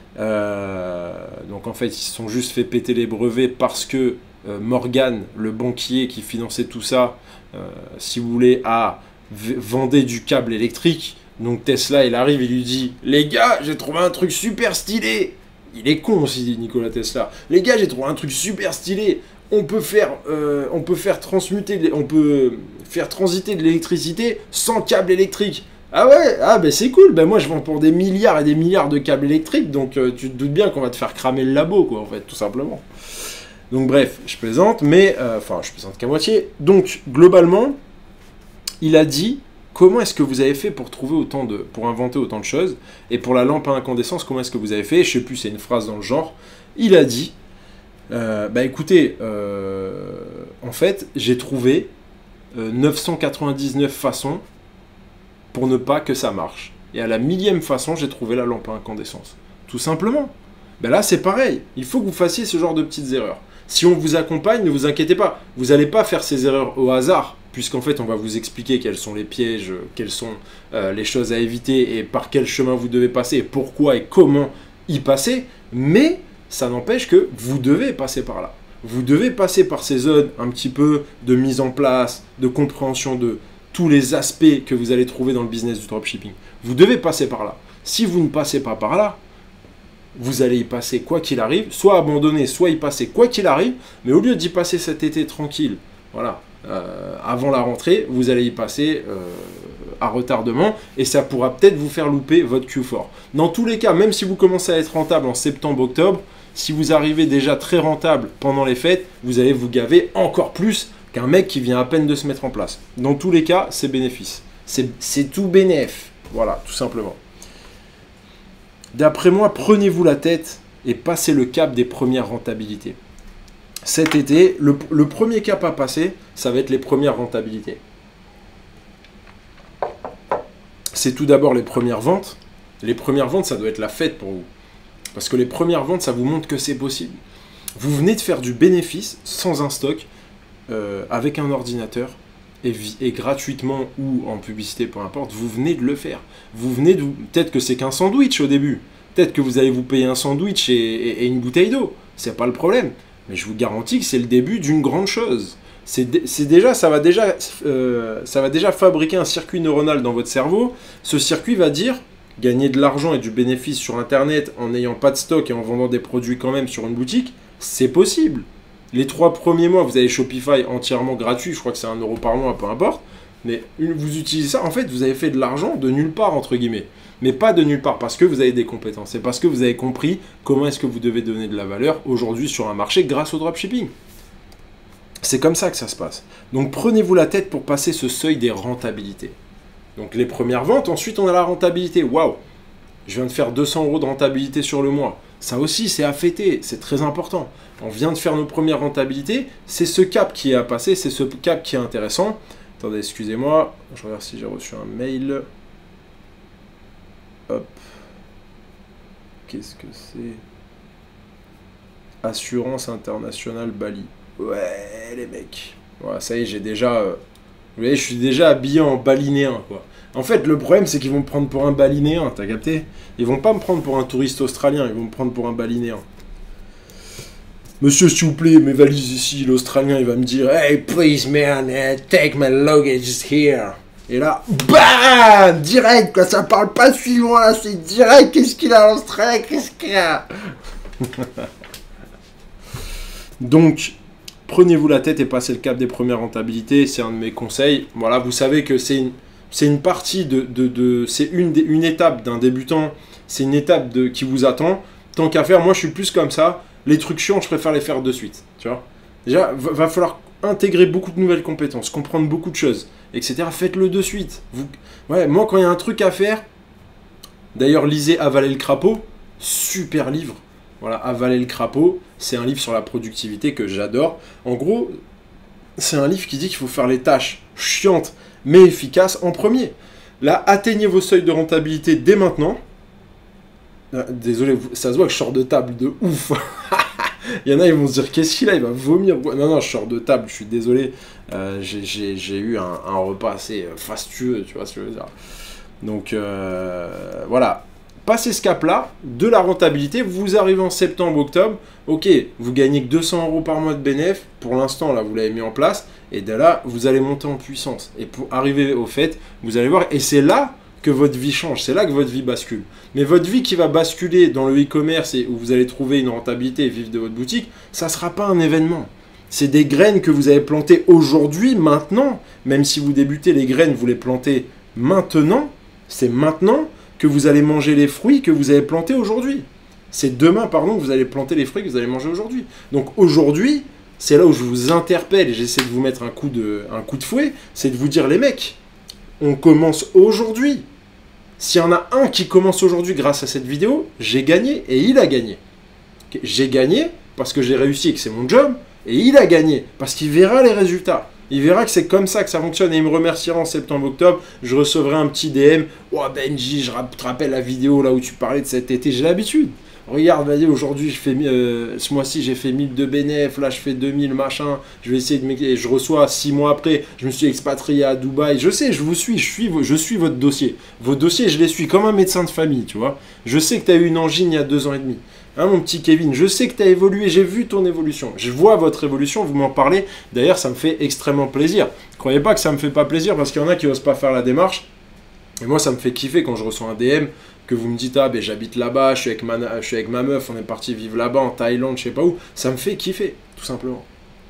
Euh, donc, en fait, ils se sont juste fait péter les brevets parce que euh, Morgan, le banquier qui finançait tout ça, euh, si vous voulez, a vendé du câble électrique. Donc Tesla, il arrive, il lui dit « Les gars, j'ai trouvé un truc super stylé !» Il est con aussi, dit Nikola Tesla. « Les gars, j'ai trouvé un truc super stylé. On peut faire, euh, on peut faire transmuter, on peut faire transiter de l'électricité sans câble électrique. » Ah ouais, ah ben c'est cool, ben moi je vends pour des milliards et des milliards de câbles électriques, donc euh, tu te doutes bien qu'on va te faire cramer le labo, quoi, en fait, tout simplement. Donc bref, je plaisante, mais, euh, enfin, je plaisante qu'à moitié. Donc, globalement, il a dit... Comment est-ce que vous avez fait pour trouver autant de, pour inventer autant de choses? Et pour la lampe à incandescence, comment est-ce que vous avez fait? Je sais plus, c'est une phrase dans le genre. Il a dit, euh, bah écoutez, euh, en fait, j'ai trouvé euh, neuf cent quatre-vingt-dix-neuf façons pour ne pas que ça marche. Et à la millième façon, j'ai trouvé la lampe à incandescence. Tout simplement. Ben là, c'est pareil. Il faut que vous fassiez ce genre de petites erreurs. Si on vous accompagne, ne vous inquiétez pas. Vous n'allez pas faire ces erreurs au hasard, puisqu'en fait, on va vous expliquer quels sont les pièges, quelles sont euh, les choses à éviter et par quel chemin vous devez passer, et pourquoi et comment y passer. Mais ça n'empêche que vous devez passer par là. Vous devez passer par ces zones un petit peu de mise en place, de compréhension de tous les aspects que vous allez trouver dans le business du dropshipping. Vous devez passer par là. Si vous ne passez pas par là, vous allez y passer quoi qu'il arrive, soit abandonner, soit y passer quoi qu'il arrive, mais au lieu d'y passer cet été tranquille, voilà, euh, avant la rentrée, vous allez y passer euh, à retardement, et ça pourra peut-être vous faire louper votre Q quatre. Dans tous les cas, même si vous commencez à être rentable en septembre-octobre, si vous arrivez déjà très rentable pendant les fêtes, vous allez vous gaver encore plus qu'un mec qui vient à peine de se mettre en place. Dans tous les cas, c'est bénéfice. C'est tout bénéf. Voilà, tout simplement. D'après moi, prenez-vous la tête et passez le cap des premières rentabilités. Cet été, le, le premier cap à passer, ça va être les premières rentabilités. C'est tout d'abord les premières ventes. Les premières ventes, ça doit être la fête pour vous. Parce que les premières ventes, ça vous montre que c'est possible. Vous venez de faire du bénéfice sans un stock, euh, avec un ordinateur, et, et gratuitement ou en publicité, peu importe, vous venez de le faire. Vous venez de... Peut-être que c'est qu'un sandwich au début. Peut-être que vous allez vous payer un sandwich et, et, et une bouteille d'eau. C'est pas le problème. Mais je vous garantis que c'est le début d'une grande chose. C'est déjà, ça va déjà, euh, ça va déjà fabriquer un circuit neuronal dans votre cerveau. Ce circuit va dire... Gagner de l'argent et du bénéfice sur Internet en n'ayant pas de stock et en vendant des produits quand même sur une boutique, c'est possible. Les trois premiers mois, vous avez Shopify entièrement gratuit, je crois que c'est un euro par mois, peu importe. Mais vous utilisez ça, en fait, vous avez fait de l'argent de nulle part, entre guillemets. Mais pas de nulle part, parce que vous avez des compétences. C'est parce que vous avez compris comment est-ce que vous devez donner de la valeur aujourd'hui sur un marché grâce au dropshipping. C'est comme ça que ça se passe. Donc prenez-vous la tête pour passer ce seuil des rentabilités. Donc les premières ventes, ensuite on a la rentabilité. Waouh! Je viens de faire deux cents euros de rentabilité sur le mois. Ça aussi, c'est à fêter, c'est très important. On vient de faire nos premières rentabilités, c'est ce cap qui est à passer, c'est ce cap qui est intéressant. Attendez, excusez-moi, je regarde si j'ai reçu un mail. Hop. Qu'est-ce que c'est? Assurance Internationale Bali. Ouais, les mecs. Voilà, ça y est, j'ai déjà... Euh, vous voyez, je suis déjà habillé en balinéen, quoi. En fait, le problème, c'est qu'ils vont me prendre pour un balinéen, t'as capté? Ils vont pas me prendre pour un touriste australien, ils vont me prendre pour un balinéen. Monsieur, s'il vous plaît, mes valises ici, l'Australien, il va me dire « Hey, please, man, take my luggage here. » Et là, BAM direct, quoi, ça parle pas suivant, là, c'est direct. Qu'est-ce qu'il a, l'Australien? Qu'est-ce qu'il a? Donc, prenez-vous la tête et passez le cap des premières rentabilités, c'est un de mes conseils. Voilà, vous savez que c'est une... C'est une partie de, de, de c'est une, une étape d'un débutant, c'est une étape de, qui vous attend. Tant qu'à faire, moi je suis plus comme ça. Les trucs chiants, je préfère les faire de suite. Tu vois. Déjà, va, va falloir intégrer beaucoup de nouvelles compétences, comprendre beaucoup de choses, et cetera. Faites-le de suite. Vous, ouais, moi, quand il y a un truc à faire, d'ailleurs, lisez Avaler le crapaud, super livre. Voilà, Avaler le crapaud, c'est un livre sur la productivité que j'adore. En gros, c'est un livre qui dit qu'il faut faire les tâches chiantes mais efficace en premier. Là, atteignez vos seuils de rentabilité dès maintenant. Ah, désolé, ça se voit que je sors de table de ouf. Il y en a, ils vont se dire, qu'est-ce qu'il a? Il va vomir. Non, non, je sors de table, je suis désolé. Euh, j'ai eu un, un repas assez fastueux, tu vois ce que je veux dire. Donc, euh, voilà. Passez ce cap-là, de la rentabilité, vous arrivez en septembre, octobre, ok, vous gagnez que deux cents euros par mois de bénéfice, pour l'instant, là, vous l'avez mis en place, et de là, vous allez monter en puissance. Et pour arriver au fait, vous allez voir, et c'est là que votre vie change, c'est là que votre vie bascule. Mais votre vie qui va basculer dans le e-commerce, et où vous allez trouver une rentabilité et vivre de votre boutique, ça ne sera pas un événement. C'est des graines que vous avez plantées aujourd'hui, maintenant, même si vous débutez, les graines, vous les plantez maintenant, c'est maintenant que vous allez manger les fruits que vous avez plantés aujourd'hui. C'est demain, pardon, que vous allez planter les fruits que vous allez manger aujourd'hui. Donc aujourd'hui, c'est là où je vous interpelle et j'essaie de vous mettre un coup de, un coup de fouet, c'est de vous dire, les mecs, on commence aujourd'hui. S'il y en a un qui commence aujourd'hui grâce à cette vidéo, j'ai gagné et il a gagné. J'ai gagné parce que j'ai réussi et que c'est mon job, et il a gagné parce qu'il verra les résultats. Il verra que c'est comme ça que ça fonctionne et il me remerciera en septembre-octobre. Je recevrai un petit D M. Oh Benji, je te rappelle la vidéo là où tu parlais de cet été. J'ai l'habitude. Regarde, vas-y, aujourd'hui, je fais, euh, ce mois-ci, j'ai fait mille de bénéf. Là, je fais deux mille, machin. Je vais essayer de me... Et je reçois six mois après. Je me suis expatrié à Dubaï. Je sais, je vous suis. Je suis, je suis votre dossier. Vos dossiers, je les suis comme un médecin de famille, tu vois. Je sais que tu as eu une angine il y a deux ans et demi. Hein, mon petit Kevin, je sais que tu as évolué, j'ai vu ton évolution. Je vois votre évolution, vous m'en parlez. D'ailleurs, ça me fait extrêmement plaisir. Croyez pas que ça me fait pas plaisir parce qu'il y en a qui n'osent pas faire la démarche. Et moi, ça me fait kiffer quand je reçois un D M, que vous me dites, ah ben j'habite là-bas, je suis avec ma, je suis avec ma meuf, on est parti vivre là-bas, en Thaïlande, je sais pas où. Ça me fait kiffer, tout simplement.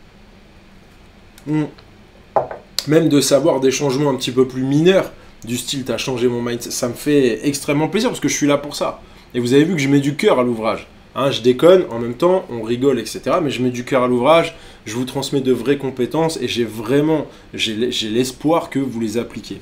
Mmh. Même de savoir des changements un petit peu plus mineurs, du style, tu as changé mon mindset, ça me fait extrêmement plaisir parce que je suis là pour ça. Et vous avez vu que je mets du cœur à l'ouvrage. Hein, je déconne, en même temps, on rigole, et cetera. Mais je mets du cœur à l'ouvrage, je vous transmets de vraies compétences et j'ai vraiment, j'ai l'espoir que vous les appliquiez.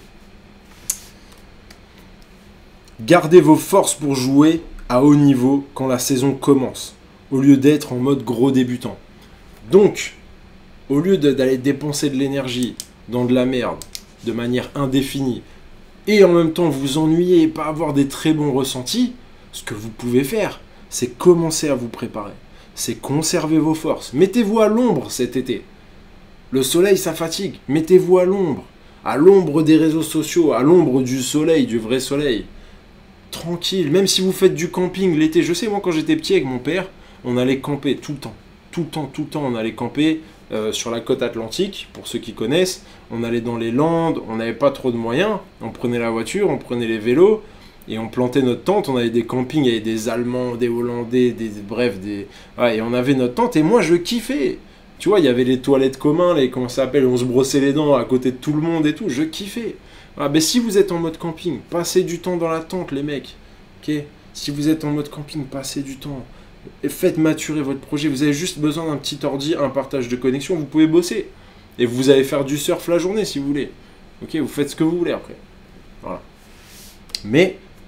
Gardez vos forces pour jouer à haut niveau quand la saison commence, au lieu d'être en mode gros débutant. Donc, au lieu d'aller dépenser de l'énergie dans de la merde, de manière indéfinie, et en même temps vous ennuyer et pas avoir des très bons ressentis, ce que vous pouvez faire, c'est commencer à vous préparer. C'est conserver vos forces. Mettez-vous à l'ombre cet été. Le soleil, ça fatigue. Mettez-vous à l'ombre. À l'ombre des réseaux sociaux, à l'ombre du soleil, du vrai soleil. Tranquille. Même si vous faites du camping l'été. Je sais, moi, quand j'étais petit avec mon père, on allait camper tout le temps. Tout le temps, tout le temps, on allait camper euh, sur la côte atlantique, pour ceux qui connaissent. On allait dans les Landes, on n'avait pas trop de moyens. On prenait la voiture, on prenait les vélos. Et on plantait notre tente, on avait des campings avec des Allemands, des Hollandais, des, bref, des... Ouais, et on avait notre tente, et moi je kiffais. Tu vois, il y avait les toilettes communs, les, comment ça s'appelle, on se brossait les dents à côté de tout le monde et tout, je kiffais. Ah, ben si vous êtes en mode camping, passez du temps dans la tente, les mecs. Ok. Si vous êtes en mode camping, passez du temps. Et faites maturer votre projet, vous avez juste besoin d'un petit ordi, un partage de connexion, vous pouvez bosser. Et vous allez faire du surf la journée si vous voulez. Ok, vous faites ce que vous voulez après. Voilà. Mais...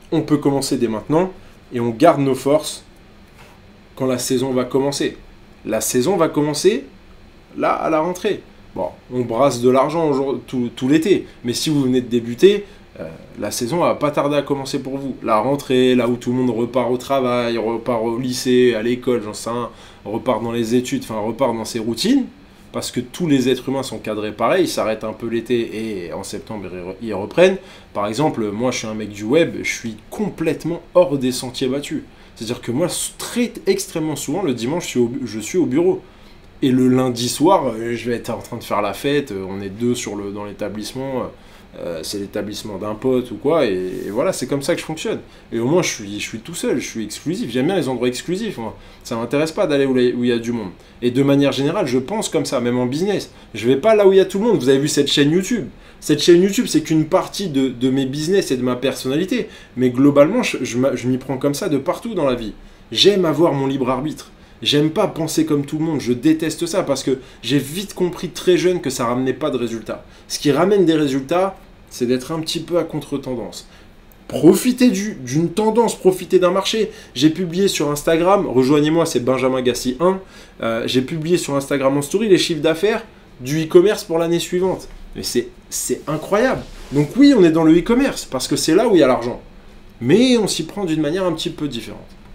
on peut commencer dès maintenant et on garde nos forces quand la saison va commencer. La saison va commencer là à la rentrée. Bon, on brasse de l'argent tout, tout l'été, mais si vous venez de débuter, euh, la saison va pas tarder à commencer pour vous. La rentrée, là où tout le monde repart au travail, repart au lycée, à l'école, j'en sais rien, repart dans les études, enfin repart dans ses routines, parce que tous les êtres humains sont cadrés pareil, ils s'arrêtent un peu l'été et en septembre ils reprennent. Par exemple, moi je suis un mec du web, je suis complètement hors des sentiers battus. C'est-à-dire que moi, très extrêmement souvent, le dimanche, je suis au, je suis au bureau. Et le lundi soir, je vais être en train de faire la fête, on est deux sur le, dans l'établissement, euh, c'est l'établissement d'un pote ou quoi, et, et voilà, c'est comme ça que je fonctionne. Et au moins, je suis, je suis tout seul, je suis exclusif, j'aime bien les endroits exclusifs, moi. Ça ne m'intéresse pas d'aller où il y a du monde. Et de manière générale, je pense comme ça, même en business. Je ne vais pas là où il y a tout le monde, vous avez vu cette chaîne YouTube. Cette chaîne YouTube, c'est qu'une partie de, de mes business et de ma personnalité, mais globalement, je, je, je m'y prends comme ça de partout dans la vie. J'aime avoir mon libre arbitre. J'aime pas penser comme tout le monde, je déteste ça parce que j'ai vite compris très jeune que ça ramenait pas de résultats. Ce qui ramène des résultats, c'est d'être un petit peu à contre-tendance. Profitez d'une tendance, profitez d'un marché. J'ai publié sur Instagram, rejoignez-moi, c'est Benjamin Gassi un, euh, j'ai publié sur Instagram en story les chiffres d'affaires du e-commerce pour l'année suivante. Mais c'est incroyable. Donc oui, on est dans le e-commerce parce que c'est là où il y a l'argent. Mais on s'y prend d'une manière un petit peu différente. D'accord ?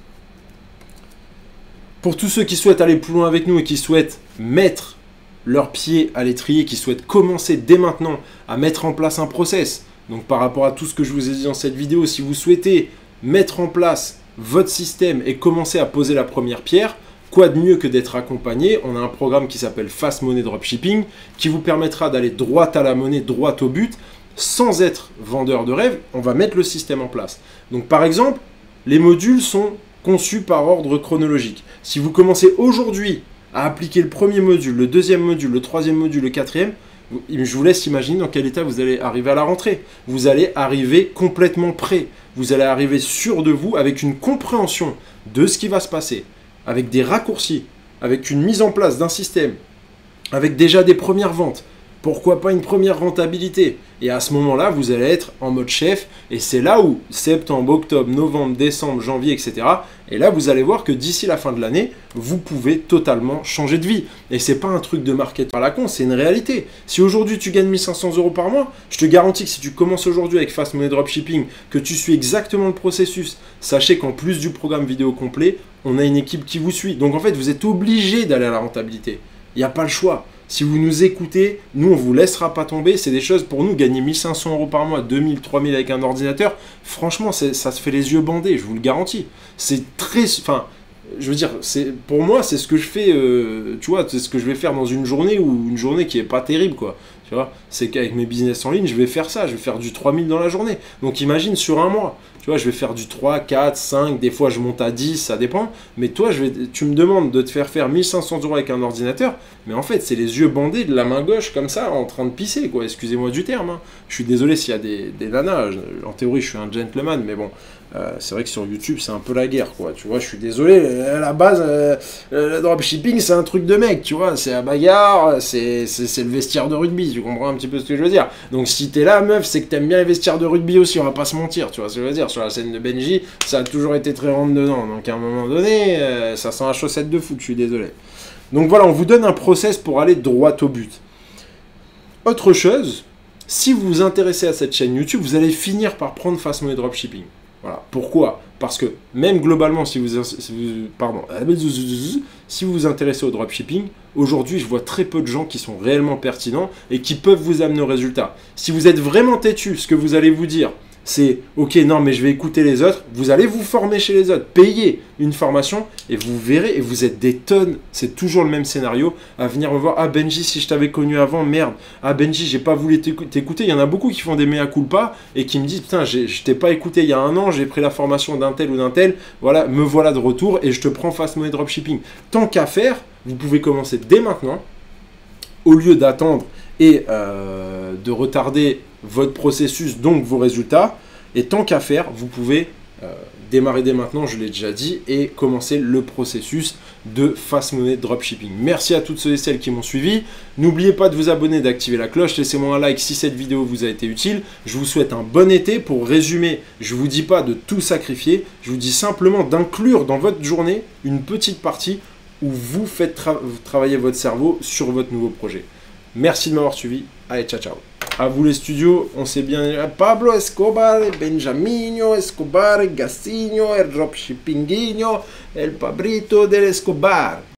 Pour tous ceux qui souhaitent aller plus loin avec nous et qui souhaitent mettre leurs pieds à l'étrier, qui souhaitent commencer dès maintenant à mettre en place un process, donc par rapport à tout ce que je vous ai dit dans cette vidéo, si vous souhaitez mettre en place votre système et commencer à poser la première pierre, quoi de mieux que d'être accompagné? On a un programme qui s'appelle Fast Money Dropshipping qui vous permettra d'aller droit à la monnaie, droit au but, sans être vendeur de rêve. On va mettre le système en place. Donc par exemple, les modules sont conçus par ordre chronologique. Si vous commencez aujourd'hui à appliquer le premier module, le deuxième module, le troisième module, le quatrième, je vous laisse imaginer dans quel état vous allez arriver à la rentrée. Vous allez arriver complètement prêt. Vous allez arriver sûr de vous avec une compréhension de ce qui va se passer, avec des raccourcis, avec une mise en place d'un système, avec déjà des premières ventes. Pourquoi pas une première rentabilité? Et à ce moment-là, vous allez être en mode chef. Et c'est là où septembre, octobre, novembre, décembre, janvier, et cetera. Et là, vous allez voir que d'ici la fin de l'année, vous pouvez totalement changer de vie. Et c'est pas un truc de marketing à la con, c'est une réalité. Si aujourd'hui tu gagnes mille cinq cents euros par mois, je te garantis que si tu commences aujourd'hui avec Fast Money Dropshipping, que tu suis exactement le processus, sachez qu'en plus du programme vidéo complet, on a une équipe qui vous suit. Donc en fait, vous êtes obligé d'aller à la rentabilité. Il n'y a pas le choix. Si vous nous écoutez, nous, on ne vous laissera pas tomber. C'est des choses pour nous, gagner mille cinq cents euros par mois, deux mille, trois mille avec un ordinateur. Franchement, ça se fait les yeux bandés, je vous le garantis. C'est très... Enfin, je veux dire, pour moi, c'est ce que je fais, euh, tu vois, c'est ce que je vais faire dans une journée ou une journée qui n'est pas terrible, quoi. Tu vois, c'est qu'avec mes business en ligne, je vais faire ça. Je vais faire du trois mille dans la journée. Donc, imagine sur un mois. Tu vois, je vais faire du trois, quatre, cinq, des fois je monte à dix, ça dépend. Mais toi, je vais, tu me demandes de te faire faire mille cinq cents euros avec un ordinateur. Mais en fait, c'est les yeux bandés de la main gauche comme ça, en train de pisser, quoi. Excusez-moi du terme. Hein. Je suis désolé s'il y a des, des nanas. En théorie, je suis un gentleman, mais bon. Euh, c'est vrai que sur YouTube, c'est un peu la guerre, quoi. Tu vois, je suis désolé. À la base, euh, le dropshipping, c'est un truc de mec, tu vois. C'est la bagarre, c'est le vestiaire de rugby. Tu comprends un petit peu ce que je veux dire? Donc, si t'es là, meuf, c'est que t'aimes bien les vestiaires de rugby aussi. On va pas se mentir, tu vois ce que je veux dire? Sur la scène de Benji, ça a toujours été très rentre dedans. Donc, à un moment donné, euh, ça sent la chaussette de foot. Je suis désolé. Donc, voilà, on vous donne un process pour aller droit au but. Autre chose, si vous vous intéressez à cette chaîne YouTube, vous allez finir par prendre Fast Money Dropshipping. Voilà. Pourquoi? Parce que même globalement, si vous, si vous, pardon, si vous vous intéressez au dropshipping, aujourd'hui, je vois très peu de gens qui sont réellement pertinents et qui peuvent vous amener au résultat. Si vous êtes vraiment têtu, ce que vous allez vous dire, c'est « Ok, non, mais je vais écouter les autres », vous allez vous former chez les autres, payer une formation et vous verrez, et vous êtes des tonnes, c'est toujours le même scénario, à venir me voir « Ah Benji, si je t'avais connu avant, merde, ah Benji, j'ai pas voulu t'écouter », il y en a beaucoup qui font des mea culpa et qui me disent « Putain, je t'ai pas écouté il y a un an, j'ai pris la formation d'un tel ou d'un tel, voilà, me voilà de retour et je te prends Fast Money Dropshipping ». Tant qu'à faire, vous pouvez commencer dès maintenant, au lieu d'attendre et euh, de retarder votre processus, donc vos résultats. Et tant qu'à faire, vous pouvez euh, démarrer dès maintenant, je l'ai déjà dit, et commencer le processus de Fast Money Dropshipping. Merci à toutes ceux et celles qui m'ont suivi. N'oubliez pas de vous abonner, d'activer la cloche. Laissez-moi un like si cette vidéo vous a été utile. Je vous souhaite un bon été. Pour résumer, je ne vous dis pas de tout sacrifier. Je vous dis simplement d'inclure dans votre journée une petite partie où vous faites tra travailler votre cerveau sur votre nouveau projet. Merci de m'avoir suivi. Allez, ciao, ciao. À vous les studios, on sait bien Pablo Escobar, Benjaminho Escobar, Gassinho, el dropshippinguinho, el Pabrito del Escobar.